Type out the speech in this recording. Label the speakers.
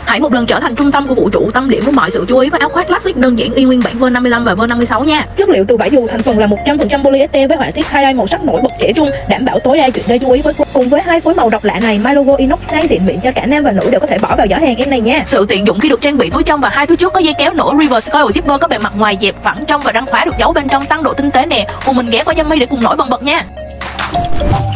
Speaker 1: Hãy một lần trở thành trung tâm của vũ trụ, tâm điểm của mọi sự chú ý với áo khoác classic đơn giản y nguyên bản Vơ 55 và Vơ 56 nha.
Speaker 2: Chất liệu từ vải dù, thành phần là 100% polyester với họa tiết tie-dye màu sắc nổi bật trẻ trung, đảm bảo tối đa chuyện đời chú ý với cùng với hai phối màu độc lạ này, My Logo inox sang xịn mịn cho cả nam và nữ đều có thể bỏ vào giỏ hàng em này nha.
Speaker 1: Sự tiện dụng khi được trang bị túi trong và hai túi trước có dây kéo nổ reverse coil zipper có bề mặt ngoài dẹp phẳng trong và răng khóa được giấu bên trong tăng độ tinh tế nè. Cùng mình ghé qua Yummy để cùng nổi bần bật nha.